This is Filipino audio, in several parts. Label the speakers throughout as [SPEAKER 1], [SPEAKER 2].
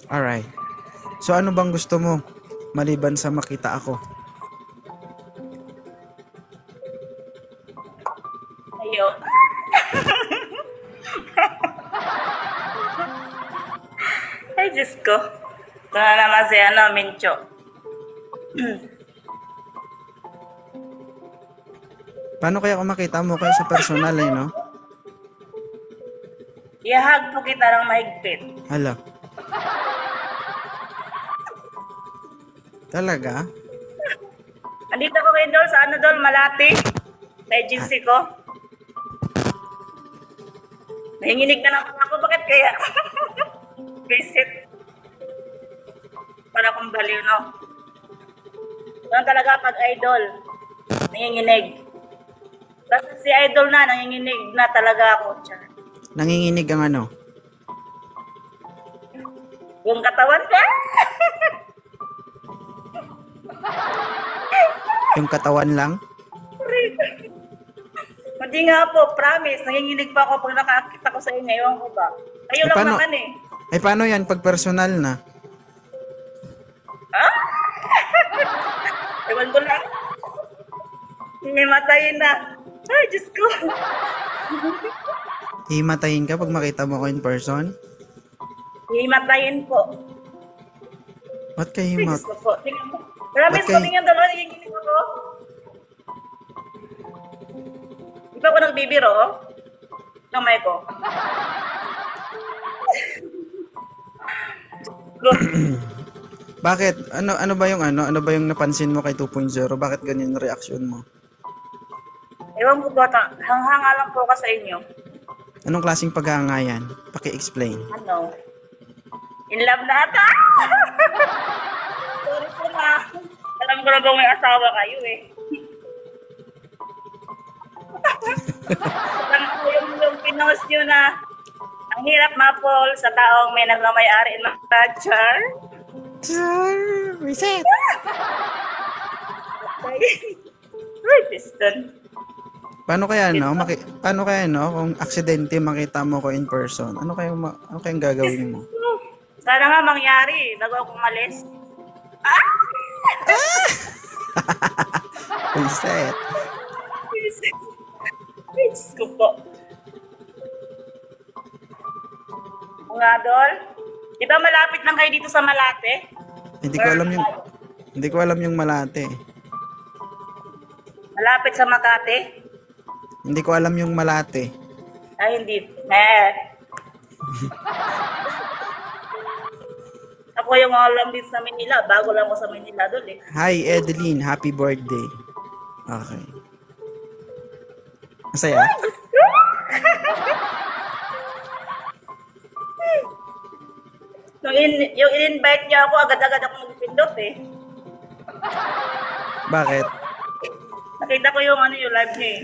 [SPEAKER 1] Alright. So ano bang gusto mo maliban sa makita ako?
[SPEAKER 2] Ayun. Ay, Diyos ko. Ito na naman si Mincho.
[SPEAKER 1] Paano kaya kung makita mo kayo sa personal no?
[SPEAKER 2] Ihag po kita ng mahigpit.
[SPEAKER 1] Hala. Talaga?
[SPEAKER 2] Andito ko kayo Dol, sa Dol, Malati. Sa agency ko. Nahinginig na naman ako, bakit kaya? Visit. Para kong baliw, no? Doon talaga pag idol, nanginginig. Kasi si idol na, nanginginig na talaga ako. Tiyan.
[SPEAKER 1] Nanginginig ang ano?
[SPEAKER 2] Yung katawan ka?
[SPEAKER 1] Yung katawan lang?
[SPEAKER 2] Hindi nga po, promise. Nanginginig pa ako pag nakakita ko sa inyo. Ewan ko ba? Kayo lang
[SPEAKER 1] paano,
[SPEAKER 2] naman eh.
[SPEAKER 1] ay paano yan pag personal na?
[SPEAKER 2] Ha? Ewan ko lang. May matayin na. Ay, Diyos ko.
[SPEAKER 1] Himatayin ka pag makita mo ko in person?
[SPEAKER 2] Himatayin po.
[SPEAKER 1] Ba't ka
[SPEAKER 2] Ay,
[SPEAKER 1] himat?
[SPEAKER 2] Diyos ko po. Tingnan mo. Promise
[SPEAKER 1] Ba't
[SPEAKER 2] ko,
[SPEAKER 1] kay-
[SPEAKER 2] tingnan dalawa. Nanginginig ako. Di ba ako nagbibiro? Kamay ko.
[SPEAKER 1] Bakit? Ano ba yung ano? Ano ba yung napansin mo kay 2.0? Bakit ganyan yung reaction mo?
[SPEAKER 2] Ewan ko ba, hanghanga lang po ka sa inyo.
[SPEAKER 1] Anong klaseng paghangayan? Paki-explain.
[SPEAKER 2] Ano? In love na ata? Sorry po na. Alam ko na ba may asawa kayo eh. Alam ko yung pinost nyo na ang hirap mapol sa taong may nagmamayari in mag-char.
[SPEAKER 1] Reset!
[SPEAKER 2] Ay, piston.
[SPEAKER 1] Paano kaya kung aksidente makita mo ko in person? Ano kayang gagawin mo?
[SPEAKER 2] Sana nga mangyari bago ako umalis. Ah!
[SPEAKER 1] Reset.
[SPEAKER 2] Diyos ko po. Mga Dol, di ba malapit lang kayo dito sa Malate?
[SPEAKER 1] Hindi ko alam yung Malate.
[SPEAKER 2] Malapit sa Makati?
[SPEAKER 1] Hindi ko alam yung Malate.
[SPEAKER 2] Ay, hindi. Ako yung alam dito sa Manila. Bago lang ako sa Manila Dol eh.
[SPEAKER 1] Hi Edeline, happy birthday. Okay. Masaya?
[SPEAKER 2] Yung in-invite niya ako, agad-agad ako mag-pindot eh.
[SPEAKER 1] Bakit?
[SPEAKER 2] Nakita ko yung yung live niya eh.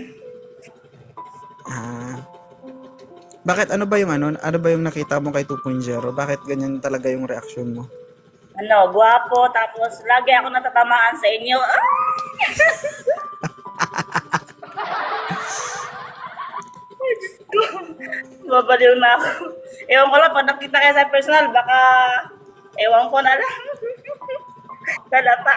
[SPEAKER 1] Bakit? Ano ba yung nakita mo kay 2.0? Bakit ganyan talaga yung reaksyon mo?
[SPEAKER 2] Gwapo, tapos lagi ako natatamaan sa inyo. Ah! Ay, Diyos ko. Babaliw na ako. Ewan ko lang, pag nakita kayo sa personal, baka, ewan ko na lang. Talata.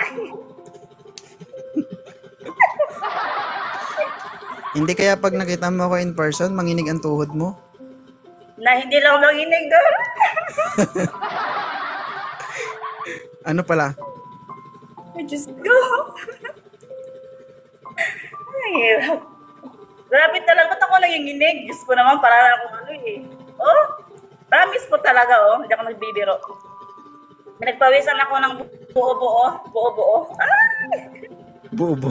[SPEAKER 1] Hindi kaya pag nakita mo ako in person, manginig ang tuhod mo?
[SPEAKER 2] Na hindi lang manginig doon.
[SPEAKER 1] Ano pala?
[SPEAKER 2] Ay, Diyos ko. Ay, hirap. Grabe talaga, ba't ako nanginginig? Diyos ko naman, para akong eh. Oh, promise ko talaga, hindi ako nagbibiro. Nagpawisan ako ng buo-buo. Buo-buo.
[SPEAKER 1] Buo.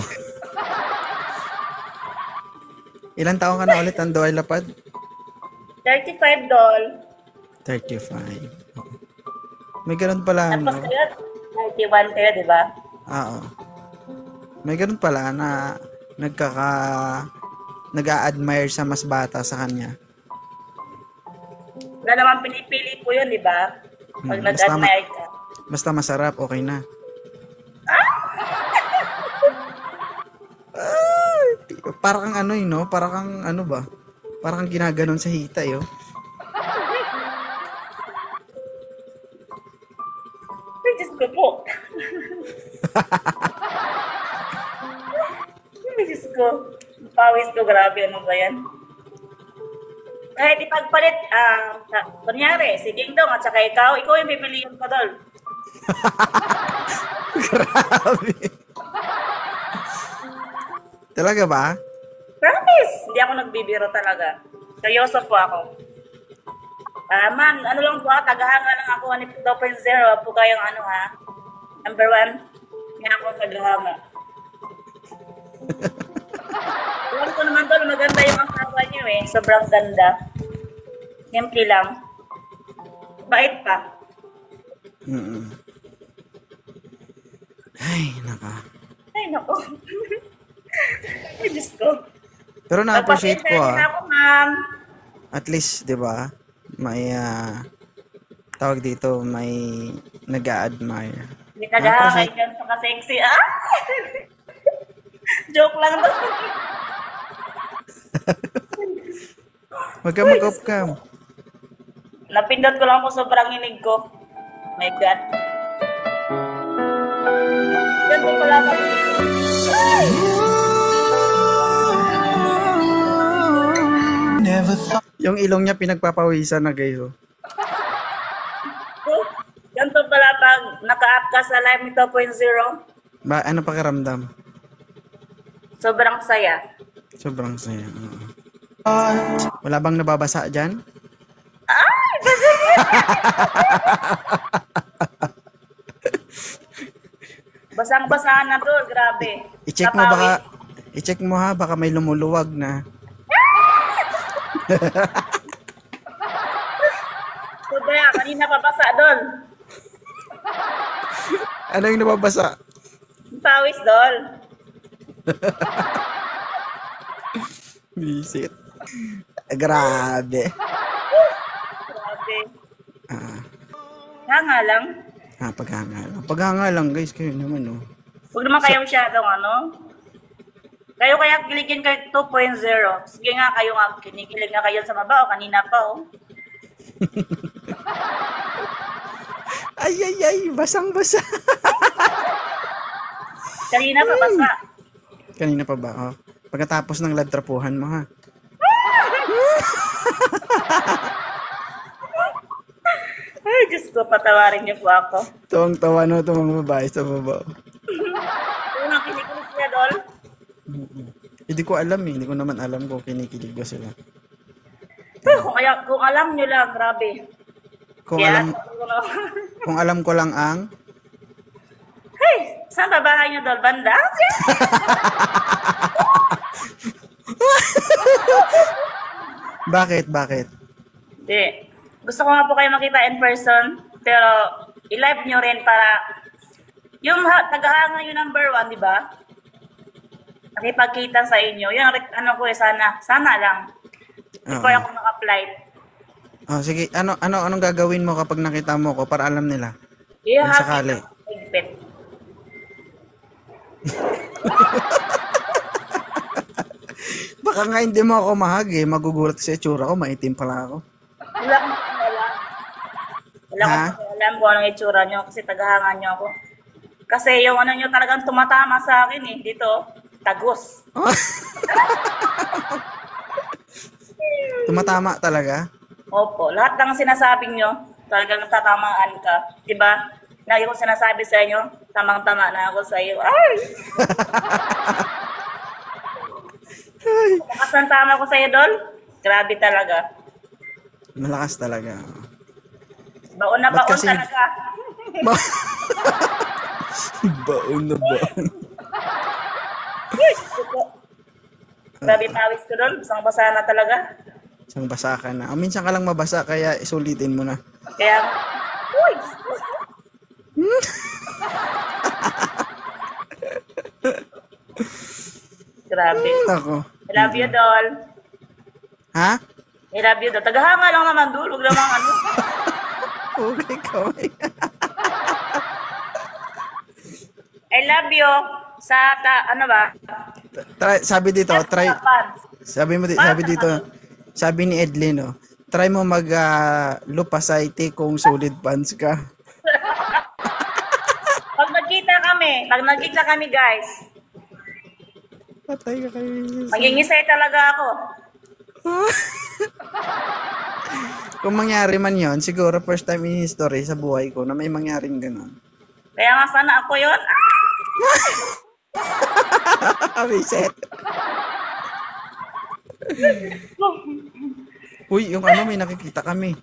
[SPEAKER 1] Ilan taong ka na ulit, Andoy Lapad?
[SPEAKER 2] 35 Dol.
[SPEAKER 1] 35. May ganun pala,
[SPEAKER 2] Tapos kayo, 91 kayo, di ba?
[SPEAKER 1] Oo. May ganun pala na nag-a-admire sa mas bata sa kanya.
[SPEAKER 2] Wala naman pinipili po yun, di ba? Pag nag-admire ka.
[SPEAKER 1] Basta masarap, okay na. Para kang para kang ba? Para kang ginaganon sa hita,
[SPEAKER 2] Diyos ko po. Ay, Diyos ko. Pawis ko, grabe. Ano ba yan? Kahit ipagpalit, kunyari, si Ding Dong at saka ikaw yung pipiliin ko, Dol.
[SPEAKER 1] Grabe. Talaga ba?
[SPEAKER 2] Promise! Hindi ako nagbibiro talaga. Seryoso po ako. Man, ano lang po tagahanga lang ako, 2.0 po kayong ano ha. Number 1, hindi ako tagahanga. Alam ko naman Dol, maganda yung asawa niyo eh. Sobrang ganda. Simple lang. Bait pa.
[SPEAKER 1] Ay, naka.
[SPEAKER 2] Ay, nako. Ay, Diyos ko.
[SPEAKER 1] Pero na-appreciate ko
[SPEAKER 2] Papasensya din ako, ma'am.
[SPEAKER 1] At least, 'di ba? May tawag dito, may nag-a-admire.
[SPEAKER 2] Hindi tagahangay dyan sa ka-sexy. Ah! Joke lang to.
[SPEAKER 1] Wag ka mag-off cam.
[SPEAKER 2] Napindot ko lang po sobrang inig ko. My God. Yan po pala ba? Ay!
[SPEAKER 1] Yung ilong niya pinagpapawisan na guys. Oh.
[SPEAKER 2] Ganito pala pag naka-up ka sa Live Me 2.0.
[SPEAKER 1] Ano pakiramdam?
[SPEAKER 2] Sobrang saya.
[SPEAKER 1] Sobrang saya. Wala bang nababasa dyan?
[SPEAKER 2] Ay! Basta basang-basahan na to. Grabe.
[SPEAKER 1] I-check mo baka, i-check mo ha, baka may lumuluwag na.
[SPEAKER 2] Sobra, kanina pa basa doon.
[SPEAKER 1] Ano yung nababasa?
[SPEAKER 2] Pawis doon.
[SPEAKER 1] Visit. Grabe.
[SPEAKER 2] Grabe.
[SPEAKER 1] Ah,
[SPEAKER 2] Nga lang.
[SPEAKER 1] paghanga lang. Paghanga lang guys, kayo naman oh.
[SPEAKER 2] Huwag naman kayo masyadong ano. Kayo kaya kiligin kayo 2.0. Sige nga kayo nga, kinikilig nga kayo sa baba o kanina pa oh.
[SPEAKER 1] Ay, basang-basa.
[SPEAKER 2] Kanina pa basa.
[SPEAKER 1] Kanina pa ba? Oh. Pagkatapos ng ladtrapuhan mo ha.
[SPEAKER 2] Ay, Diyos ko, patawarin niyo po ako.
[SPEAKER 1] Tuwang-tawa no, itong mga babae sa baba.
[SPEAKER 2] Unang kinikilig niya, Dol.
[SPEAKER 1] Hindi ko alam eh. Hindi ko naman alam kung kinikilig ba sila.
[SPEAKER 2] Kung alam niyo lang, grabe.
[SPEAKER 1] Kung alam ko lang ang
[SPEAKER 2] Hey, saan ba bahay niyo, Dol? Banda?
[SPEAKER 1] Bakit?
[SPEAKER 2] Hindi. Gusto ko nga po kayo makita in person, pero i-live nyo rin para yung tagahanga yung number 1, di ba? Nakipagkita sa inyo. Yung ano ko eh, sana lang. Hindi ko ako naka-flight.
[SPEAKER 1] Oh, sige, anong gagawin mo kapag nakita mo ko para alam nila?
[SPEAKER 2] Kung
[SPEAKER 1] sakali. Baka nga hindi mo ako mahag eh. Magugulat sa itsura ko, maitim pala ako.
[SPEAKER 2] Wala akong alam. Wala akong alam kung anong itsura nyo kasi tagahanga nyo ako. Kasi yung ano nyo talagang tumatama sa akin eh. Dito, tagos.
[SPEAKER 1] Tumatama talaga?
[SPEAKER 2] Opo, lahat ng sinasabi nyo, talagang tatamaan ka. Diba? Lagi kong sinasabi sa inyo, tamang-tama na ako sa iyo. Ay! Bukas ng tama ko sa iyo, Dol. Grabe talaga.
[SPEAKER 1] Malakas talaga.
[SPEAKER 2] Baon na
[SPEAKER 1] Ba't
[SPEAKER 2] baon
[SPEAKER 1] kasi-
[SPEAKER 2] talaga.
[SPEAKER 1] Baon na baon.
[SPEAKER 2] Grabe pawis ko, Dol. Isang basa na talaga.
[SPEAKER 1] Isang basa ka na. Minsan ka lang mabasa, kaya isulitin mo na.
[SPEAKER 2] Kaya, uy! Grabe.
[SPEAKER 1] Ako.
[SPEAKER 2] I love you, Dol.
[SPEAKER 1] Ha?
[SPEAKER 2] I love you, Dol. Tagahanga lang naman, Dol. Huwag naman ano.
[SPEAKER 1] Okay, kaway.
[SPEAKER 2] I love you. Sa, ano ba?
[SPEAKER 1] Sabi dito, try.
[SPEAKER 2] Fans.
[SPEAKER 1] Sabi dito, sabi ni Edlin, no, try mo mag lupasite kung solid pants ka.
[SPEAKER 2] kami. Pag nagkita kami, guys.
[SPEAKER 1] Patay ka kayo.
[SPEAKER 2] Mangingisay talaga ako.
[SPEAKER 1] Kung mangyari man yon, siguro first time in history sa buhay ko na may mangyaring ganun.
[SPEAKER 2] Kaya nga sana ako yun.
[SPEAKER 1] Reset. Uy, yung ano, may nakikita kami.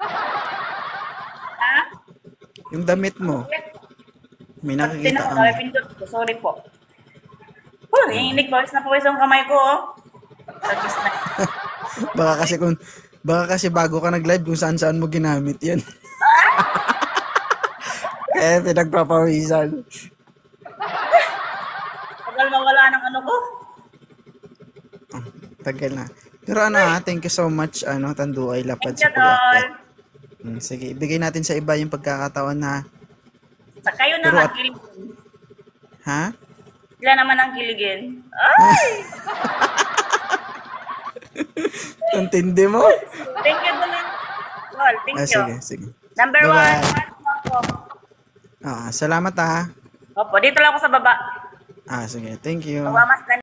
[SPEAKER 2] Ha?
[SPEAKER 1] Yung damit mo. May nakikita
[SPEAKER 2] Tinako,
[SPEAKER 1] kami.
[SPEAKER 2] pindot ko. Sorry po. Oh, nanginginig pawis na pawis ang kamay ko, oh. Tagis na.
[SPEAKER 1] Baka kasi bago ka nag-live kung saan mo ginamit yan. Kaya pinagpapawisan.
[SPEAKER 2] Tagal mawala ng ano ko.
[SPEAKER 1] Tagal na. Pero thank you so much, Tanduay Lapad
[SPEAKER 2] Thank you,
[SPEAKER 1] sa pag-update.
[SPEAKER 2] tol.
[SPEAKER 1] Sige, ibigay natin sa iba yung pagkakataon na,
[SPEAKER 2] Sa kayo
[SPEAKER 1] Pero
[SPEAKER 2] naman
[SPEAKER 1] at-
[SPEAKER 2] kiligin.
[SPEAKER 1] ha?
[SPEAKER 2] Sila naman ang kiligin. Ay!
[SPEAKER 1] Ang tindi mo?
[SPEAKER 2] Thank you, Dulan. Tol, thank you.
[SPEAKER 1] Sige.
[SPEAKER 2] Number
[SPEAKER 1] Bye-bye.
[SPEAKER 2] 1.
[SPEAKER 1] Salamat
[SPEAKER 2] Opo, dito lang ako sa baba.
[SPEAKER 1] sige. Thank you.
[SPEAKER 2] Mawamas ka